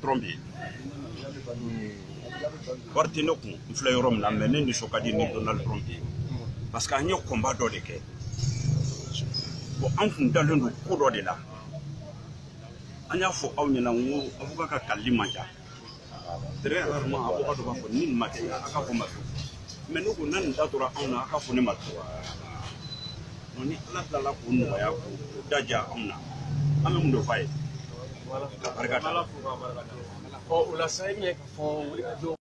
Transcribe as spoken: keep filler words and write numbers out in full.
Trump ye wari tɛ ne kun n filɛ yɔrɔ min na mais ne nisɔn ka di ni Donald Trump ye parce que an ye combat dɔ de kɛ bon an kun dalen don ko dɔ de la an y'a fɔ aw ɲɛna n ko avocat ka kalili man ca très rarement avocat dɔ b'a fɔ ni nin ma kɛ a ka fɔ ma to mais ne ko na nin da tora anw na a ka fɔ ne ma to ni Ala tilala k'o nɔgɔya k'o daja anw na an bɛ mun de f'a ye ka barika da. O la sa i bɛ ka fɔ